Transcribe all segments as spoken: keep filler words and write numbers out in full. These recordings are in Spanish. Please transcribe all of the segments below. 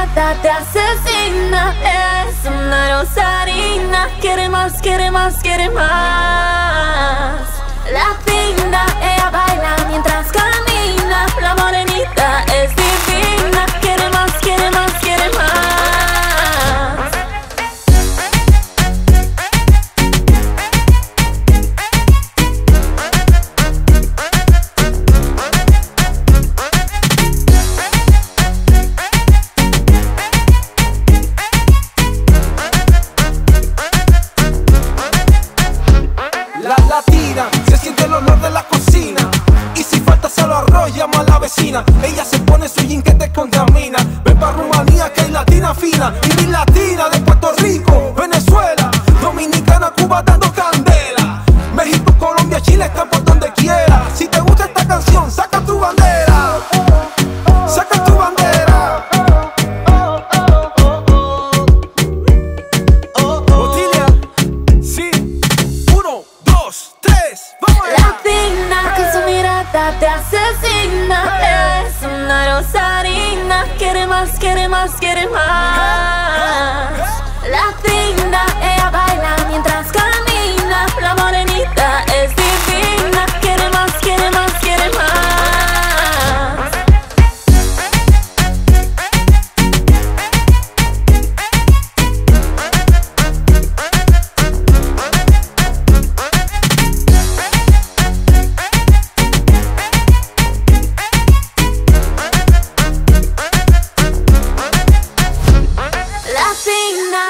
mirada te asesina. Es una rosarina. Quiere más, quiere más, quiere más. Latina, ella baila mientras camina. La morenita es divina. Quiere más, quiere más, quiere más. La latina, se siente el olor de la cocina. Y si falta solo arroz, llama a la vecina. Ella se pone su jean que te contamina. Ven pa' Rumanía que hay latina fina. Y mi latina de Puerto Rico, Venezuela, Dominicana, Cuba dando candela. México, Colombia, Chile, están por donde quiera. Si te gusta esta canción, saca tu bandera. Saca tu bandera. Otilia, sí. Uno, dos, tres, vamos allá. Latina, con su mirada te asesina. Es una rosarina. Quiere más, quiere más, quiere más. Latina, ella baila mientras camina. La morenita es divina. Quiere más, quiere más, quiere más. Latina.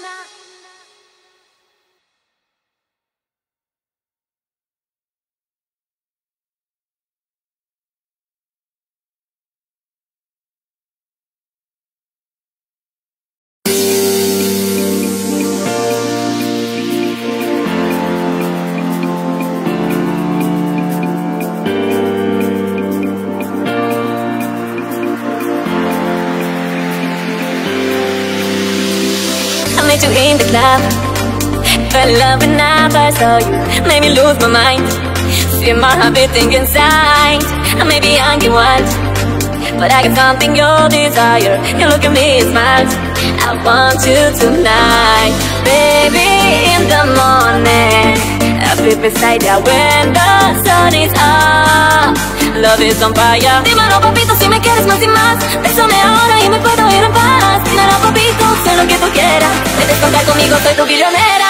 I met you in the club, fell in love when I first saw you. Made me lose my mind, feel my heart beating inside. I may be young and wild, but I got something you desire. You look at me and smile, I want you tonight. Baby, in the morning, I'll be beside you when the sun is up. Love is on fire. Dímelo, papito, si me quieres más y más. Bésame ahora y me puedo ir en paz. Dímelo, papito, sé lo que tú quieras. Puedes contar conmigo, soy tu billonera.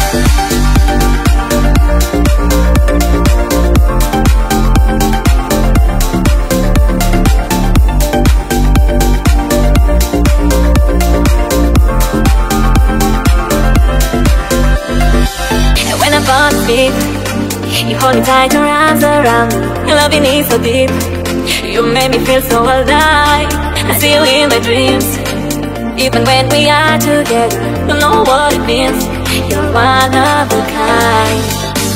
And when I fall asleep, you hold me tight, your arms around me. Your loving is so deep, you make me feel so alive. I see you in my dreams, even when we are together. You know what it means, you're one of a kind.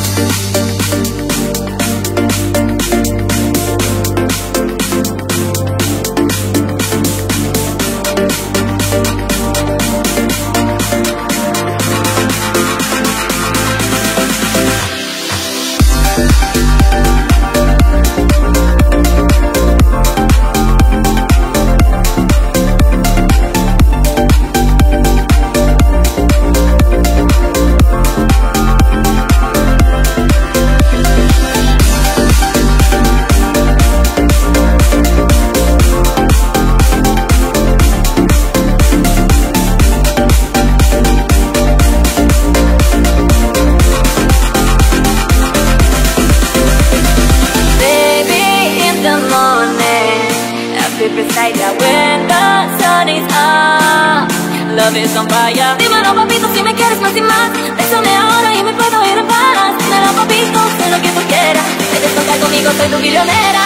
Beside ya when the sun is up. Love is on fire. Dímelo, papito, si me quieres más y más. Bésame ahora y me puedo ir en paz. Dímelo, papito, sé lo que tú quieras. Puedes contar conmigo, soy tu billonera.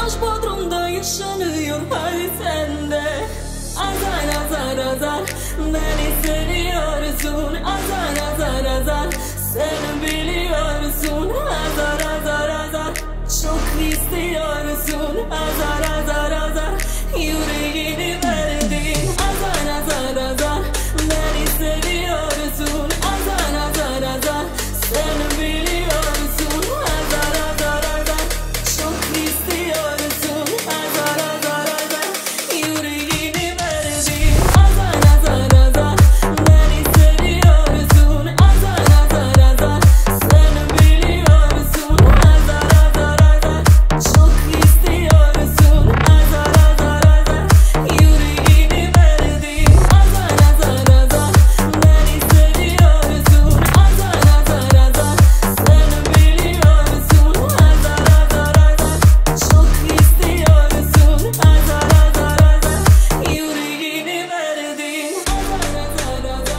Aşk Bodrum'da yaşanıyor, hadi sen de. Azar azar azar beni seviyorsun. Azar azar azar sen biliyorsun. Azar azar azar çok istiyorsun. Azar azar azar yüreğini verdin. Azar azar azar beni seviyorsun. Azar azar azar sen biliyorsun. Azar azar azar çok istiyorsun. Azar azar azar yüreğini verdin. Azar azar azar beni seviyorsun. Azar azar azar sen biliyorsun. Azar azar azar çok istiyorsun. Azar azar azar yüreğini verdin. Azar azar azar beni seviyorsun. Azar azar azar sen biliyorsun. Azar azar azar çok istiyorsun. Azar azar azar yüreğini verdin. Azar azar azar Azar azar azar çok istiyorsun. Azar azar azar yüreğini verdin. Azar azar azar çok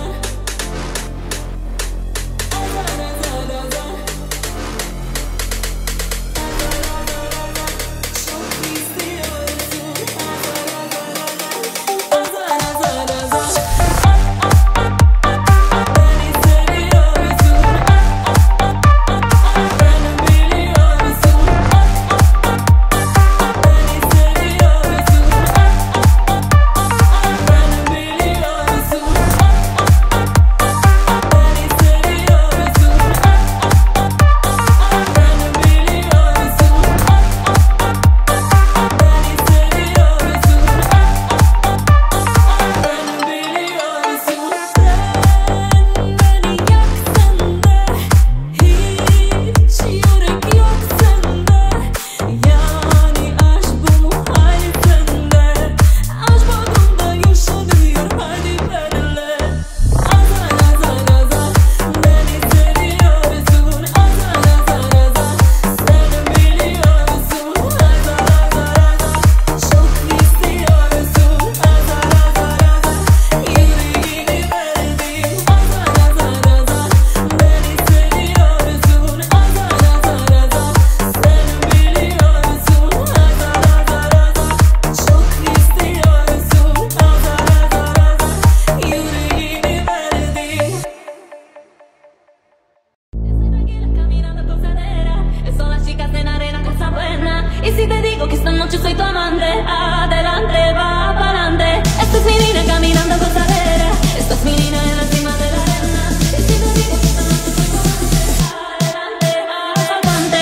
Son las chicas en arena, cosa buena. Y si te digo que esta noche soy tu amante, adelante, va pa'lante. Esta es mi niña caminando gozadera. Esta es mi niña en la cima de la arena. Y si te digo que esta noche soy tu amante, adelante, va pa'lante.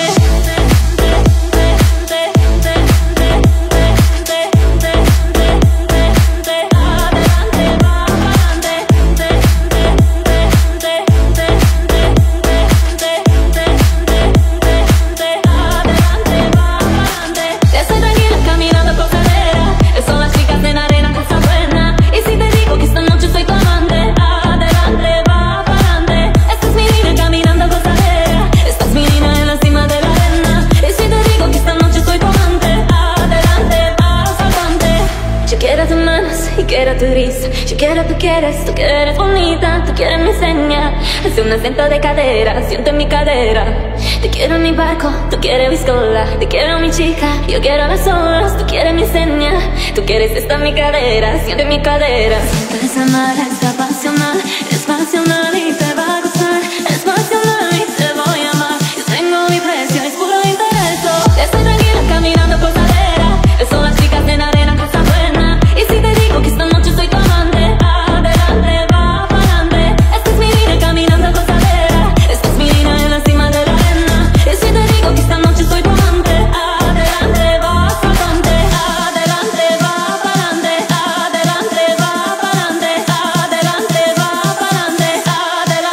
Quiero tu risa, yo quiero tú quieres, tú que eres bonita, tú quieres mi seña. Hace un acento de cadera, siente mi cadera. Te quiero en mi barco, tú quieres mi escola. Te quiero mi chica, yo quiero las olas, tú quieres mi seña. Tú quieres esta mi cadera, siente mi cadera. Sientes amar, es apasional, es pasional y te va a gustar. Es pasional y te voy a amar. Yo tengo mi precio, es puro interés. Estoy tranquila caminando por cadera. Son las chicas en arena, casa buena. Y si te digo que esta noche soy tu amante, adelante, va pa'lante. Esta es mi vida caminando gozadera. Esta es mi vida en la cima de la arena. Y si te digo que esta noche soy tu amante, adelante, va pa'lante. Adelante, va pa'lante. Adelante, va pa'lante. Adelante, va pa'lante.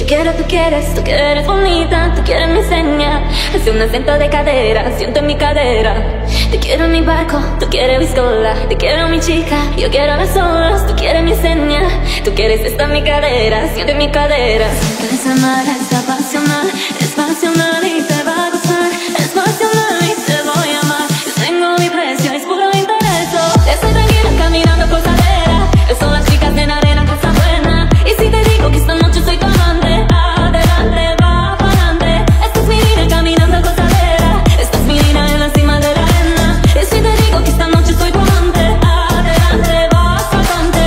quiero, tú quieres, tú quieres bonita, tú quieres mi seña. Hace un acento de cadera, siento en mi cadera. Te quiero en mi barco, tú quieres biscola. Te quiero mi chica, yo quiero las olas. Tú quieres mi seña, tú quieres esta en mi cadera, siento en mi cadera. Quieres amar, es apasional, es pasional y te va a gustar. Es pasional y te voy a amar. Yo tengo mi precio, es puro interés. Estoy tranquila caminando por cadera. Son las chicas en arena que está buena. Y si te digo que esta noche soy tu amante, adelante, va para adelante. Esta es mi vida caminando cosadera. Esta es mi vida en la cima de la arena. Y si te digo que esta noche soy tu amante, adelante, va para adelante.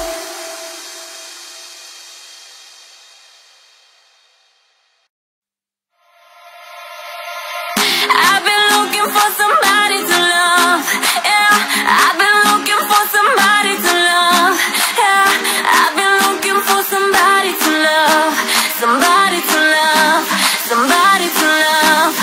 I've been looking for somebody to love, yeah. I've been looking for somebody to love, yeah. I've been looking for somebody to love, somebody to love, somebody to love.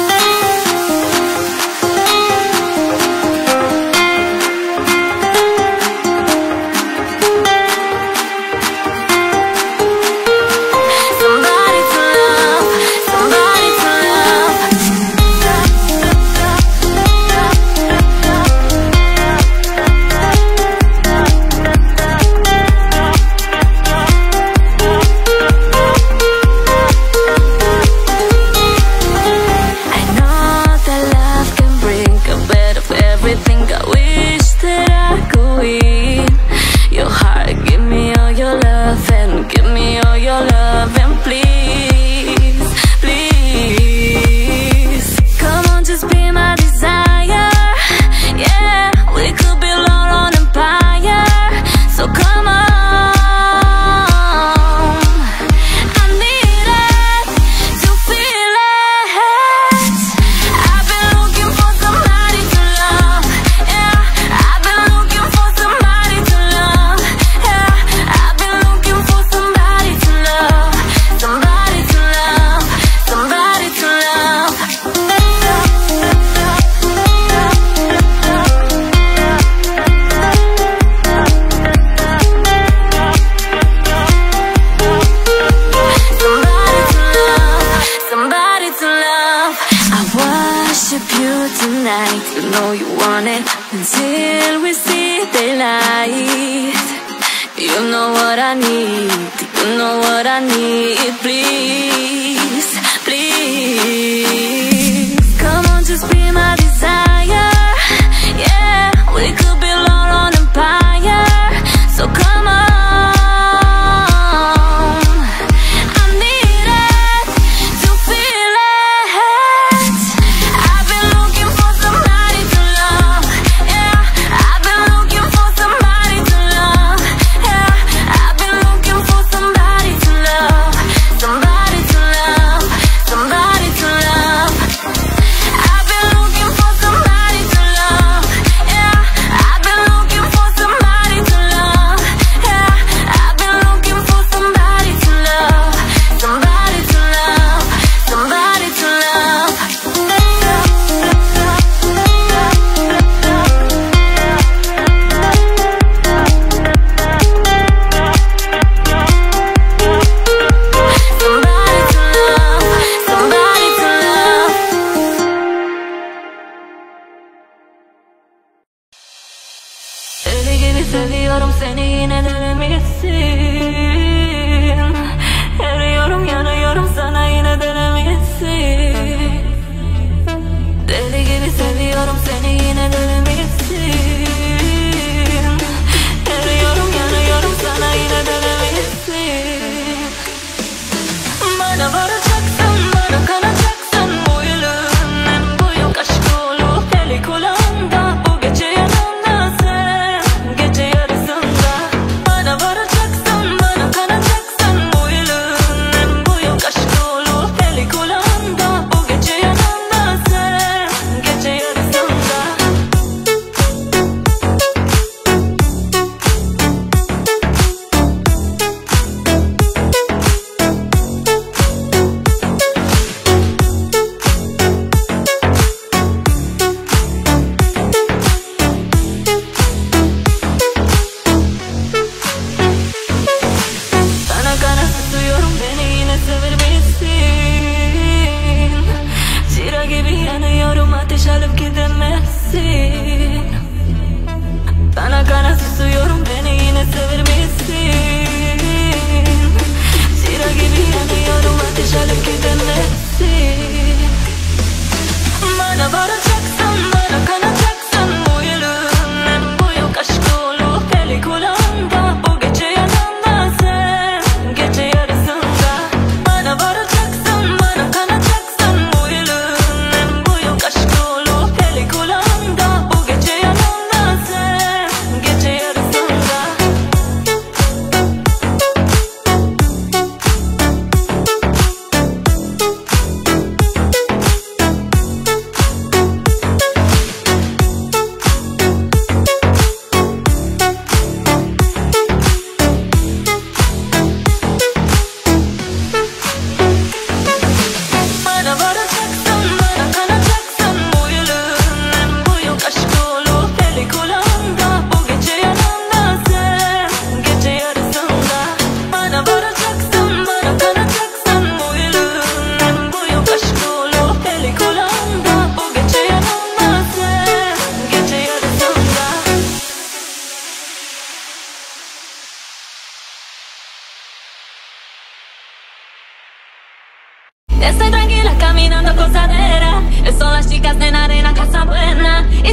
Somebody to love, somebody to love. I know that love can bring a bit of everything. I wish that I could win your heart. Give me all your love and give me all your love and please, please, come on, just be my desire. Yeah, we could build our own empire. So come on, I need it to feel it. I've been looking for somebody to love, yeah. I've been looking for somebody to love, yeah. I've been looking for somebody to love, somebody to love, somebody to love. Somebody to love, somebody to love. I worship you tonight. You know you want it until we see daylight. You know what I need, you know what I need. Please, please, come on, just be my desire. Yeah, we could build our own empire. So come on, I need it to feel it. I've been looking for somebody to love, yeah. I've been looking for somebody to love, yeah. I've been looking for somebody to love, somebody to love.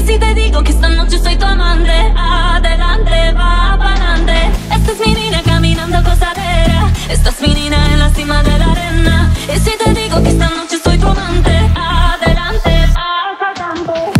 si te digo que esta noche soy tu amante, adelante, va pa'lante. Esta es mi niña caminando cosadera, esta es mi niña en la cima de la arena. Y si te digo que esta noche soy tu amante, adelante, va pa'lante.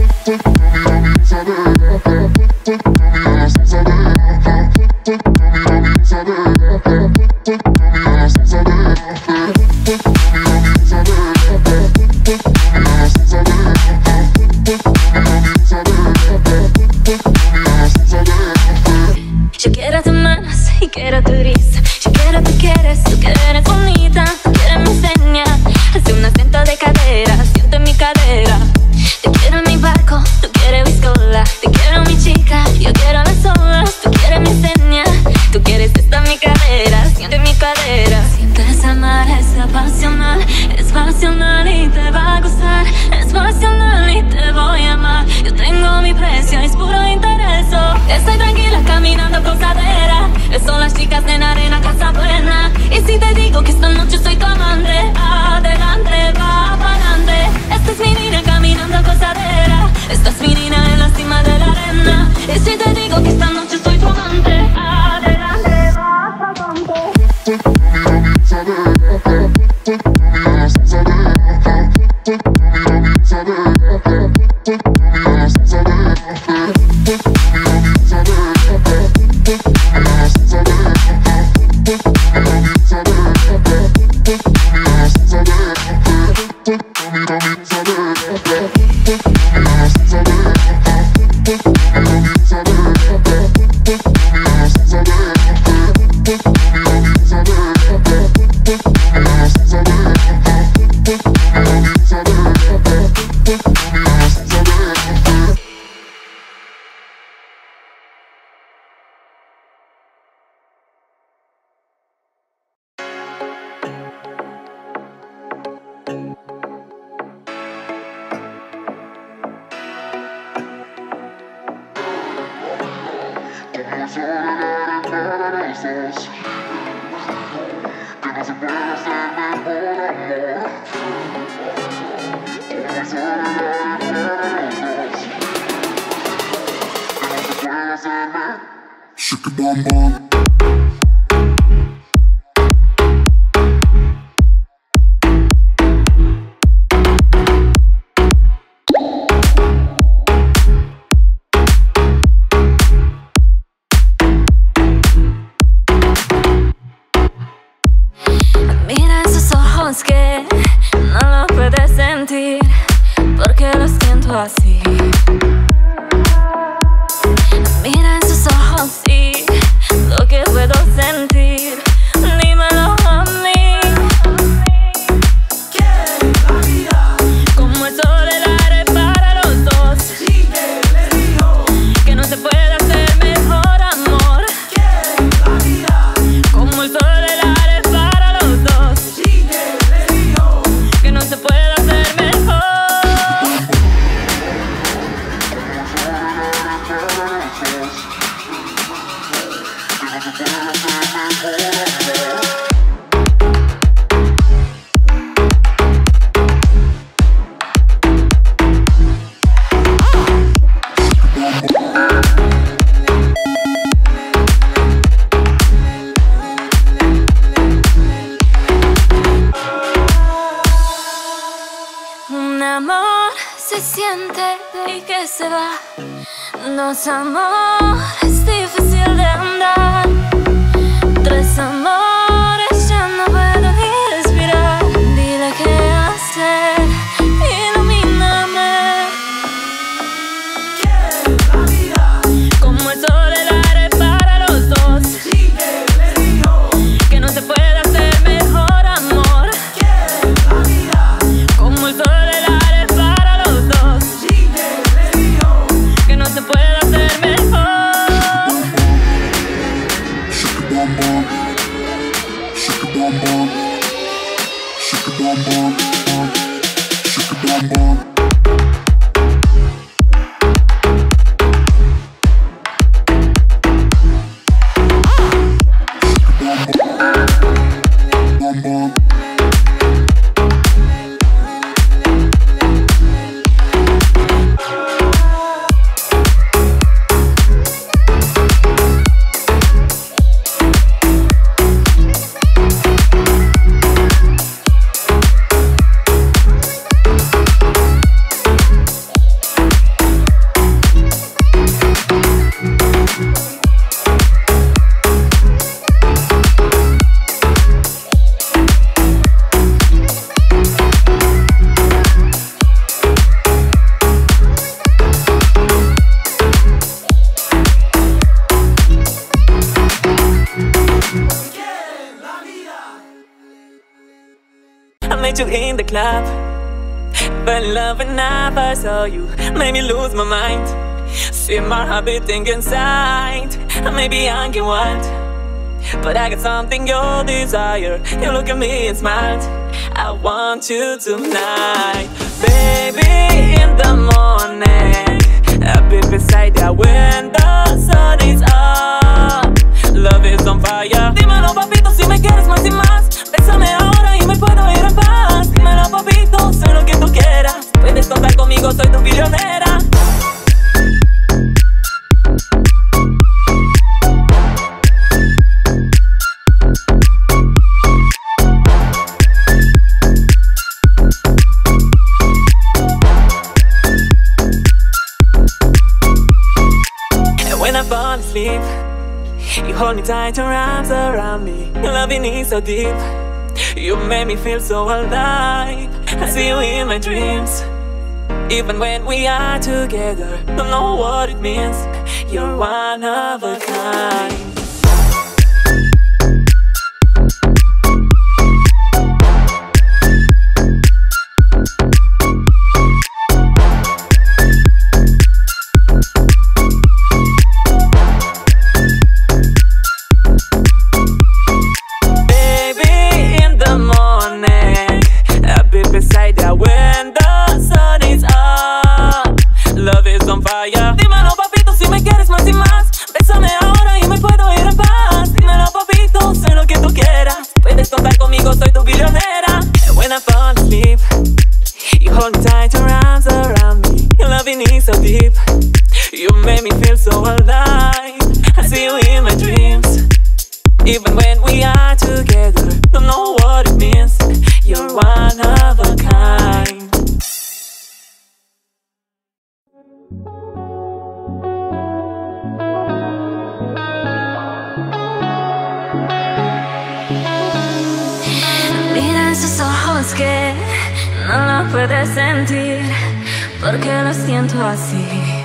Yo quiero tus manos y quiero tu risa. Yo quiero tú quieres, tú que eres bonita. Tú quieres mi seña, hace un acento de cadera, siente mi cadera. Te quiero en mi barco, tú quieres biscola. Te quiero mi chica, yo quiero las olas. Tú quieres mi seña, tú quieres esta mi cadera, siente mi cadera. Sientes amar, es apasional, es pasional y te va a gustar. Es pasional y te voy a amar. Yo tengo mi precio, es puro interés. Estoy tranquila caminando cosadera, son las chicas de la arena, casa buena. Y si te digo que esta noche soy tu amante, adelante, va pa'lante. Esta es mi niña caminando cosadera, esta es mi niña en la cima de la arena. Y si te digo que esta noche soy tu amante, adelante, va pa'lante. Mira esos ojos que no lo puedes sentir, porque los siento así. Mira esos ojos, sí, lo que puedo sentir. Dímelo a mí. Como el sol, el aire para los dos. Que no se puede hacer mejor amor. Como el sol, el aire para los dos. Que no se puede hacer mejor. Un amor se siente y que se va. Dos amores difícil de andar. Tres amores ya no puedo ni respirar. Dile qué hacer, ilumíname. Como el sol, el aire para los dos. Que no se puede hacer mejor amor. Como el sol, el aire para los dos. Que no se puede hacer mejor. you in the club. Fell in love when I first saw you. Made me lose my mind. See my heart beating inside. Maybe I'm getting wild, but I got something you desire. You look at me and smile. I want you tonight. Baby, in the morning, I'll be beside you when the sun is up. Love is on fire. Dímelo, papito, si me quieres más y más. Bésame ahora y me puedo ir en paz. Dímelo, papito, sé lo que tú quieras. Puedes contar conmigo, soy tu billonera. When I fall asleep, you hold me tight, your arms around me. Your loving is so deep. You make me feel so alive. I see you in my dreams. Even when we are together, don't know what it means. You're one of a kind. Dímelo, papito, si me quieres más y más. Bésame ahora y me puedo ir en paz. Dímelo, papito, sé lo que tú quieras. Puedes contar conmigo, soy tu billonera. And when I fall asleep, you hold me tight, your arms around me. Your loving is so deep. You make me feel so alive. I see you in my dreams. Even when we are together, don't know what it means. You're one of a kind. Esos ojos que no lo puedes sentir, porque lo siento así.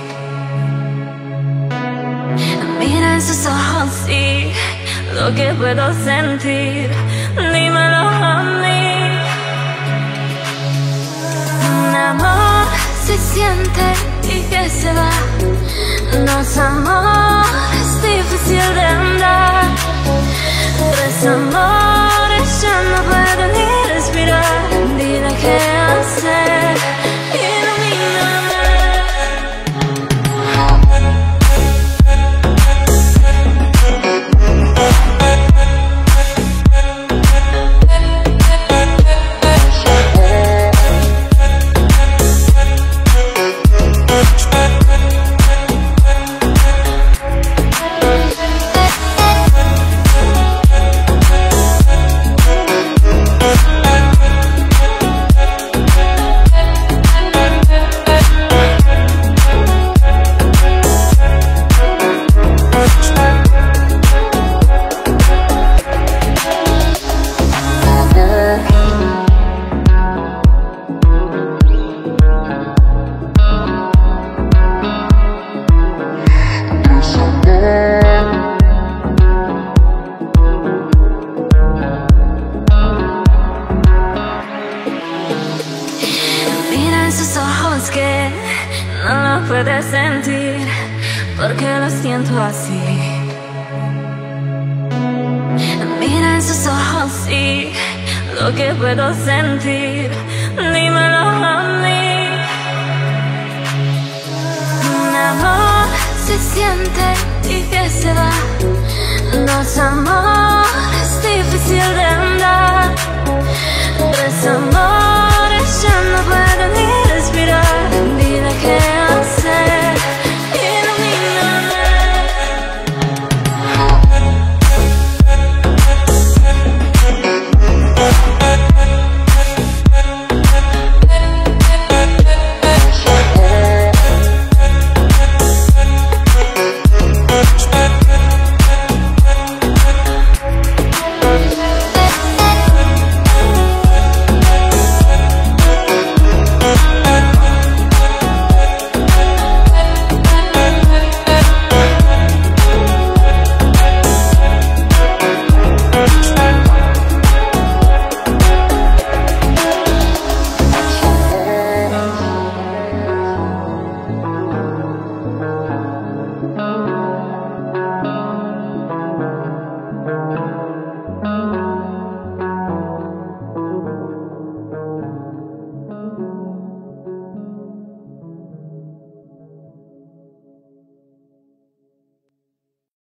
Mira esos ojos, sí, lo que puedo sentir, dímelo a mí. Un amor se siente y que se va. Dos amores difícil de andar. Tres amores ya no puedo ni respirar. Dime qué hacer, ilumíname. Que no lo puedes sentir, porque lo siento así. Mira esos ojos, sí, lo que puedo sentir, dímelo a mí. Un amor se siente y que se va. Dos amores difícil de andar. Tres amores ya no puedo